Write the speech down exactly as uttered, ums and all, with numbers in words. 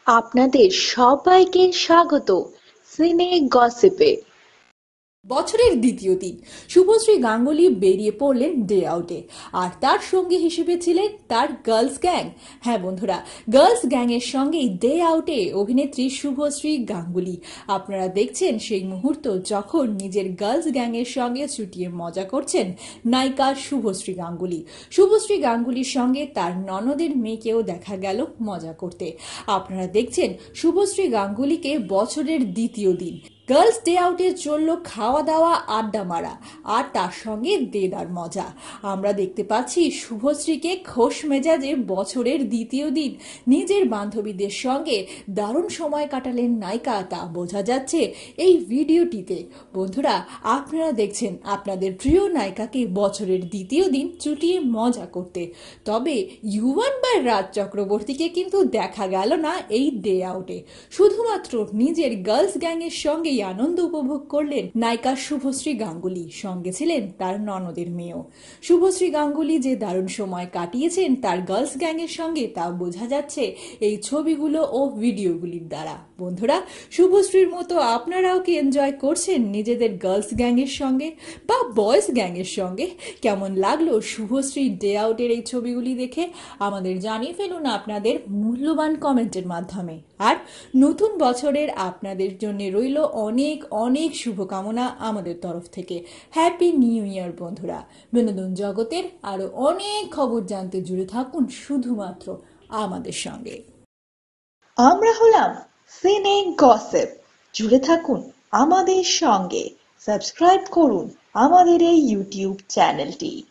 আপনাদের সবাইকে স্বাগত সিনে গসিপে। বছরের দ্বিতীয় দিন শুভশ্রী গাঙ্গুলি বেরিয়ে পড়লেন ডে আউটে, আর তার সঙ্গী হিসেবে ছিলেন তার গার্লস গ্যাং। হ্যাঁ বন্ধুরা, গার্লস গ্যাংয়ের সঙ্গেই ডে আউটে অভিনেত্রী শুভশ্রী গাঙ্গুলি। আপনারা দেখছেন সেই মুহূর্ত যখন নিজের গার্লস গ্যাংয়ের সঙ্গে চুটিয়ে মজা করছেন নায়িকা শুভশ্রী গাঙ্গুলি। শুভশ্রী গাঙ্গুলির সঙ্গে তার ননদের মেয়েকেও দেখা গেল মজা করতে। আপনারা দেখছেন শুভশ্রী গাঙ্গুলিকে বছরের দ্বিতীয় দিন গার্লস ডে আউটে চলল খাওয়া দাওয়া, আড্ডা মারা, আর তার সঙ্গে দেদার মজা। আমরা দেখতে পাচ্ছি শুভশ্রীকে খোশ মেজাজে বছরের দ্বিতীয় দিন নিজের বান্ধবীদের সঙ্গে দারুণ সময় কাটালেন নায়িকা, তা বোঝা যাচ্ছে এই ভিডিওটিতে। বন্ধুরা, আপনারা দেখছেন আপনাদের প্রিয় নায়িকাকে বছরের দ্বিতীয় দিন চুটিয়ে মজা করতে। তবে ইউয়ান বা রাজ চক্রবর্তীকে কিন্তু দেখা গেল না এই ডে আউটে। শুধুমাত্র নিজের গার্লস গ্যাংয়ের সঙ্গে আনন্দ উপভোগ করলেন নায়িকা শুভশ্রী গাঙ্গুলি, সঙ্গে ছিলেন তার ননদের মেয়েও। শুভশ্রী গাঙ্গুলি যে দারুণ সময় কাটিয়েছেন তার গার্লস গ্যাংয়ের সঙ্গে তা বোঝা যাচ্ছে এই ছবিগুলো ও ভিডিওগুলির দ্বারা। বন্ধুরা, শুভশ্রীর মতো আপনারাও কি এনজয় করছেন নিজেদের গার্লস গ্যাংয়ের সঙ্গে বা বয়েজ গ্যাংয়ের সঙ্গে? কেমন লাগলো শুভশ্রী ডে আউটের এই ছবিগুলি দেখে? আমাদের জানিয়ে ফেলুন আপনাদের মূল্যবান কমেন্টের মাধ্যমে। আর নতুন বছরের আপনাদের জন্য রইল অনেক অনেক শুভকামনা আমাদের তরফ থেকে। হ্যাপি নিউ ইয়ার বন্ধুরা। বিনোদন জগতের আরো অনেক খবর জানতে জুড়ে থাকুন শুধুমাত্র আমাদের সঙ্গে। আমরা হলাম সিনে গসিপ। জুড়ে থাকুন আমাদের সঙ্গে, সাবস্ক্রাইব করুন আমাদের এই ইউটিউব চ্যানেলটি।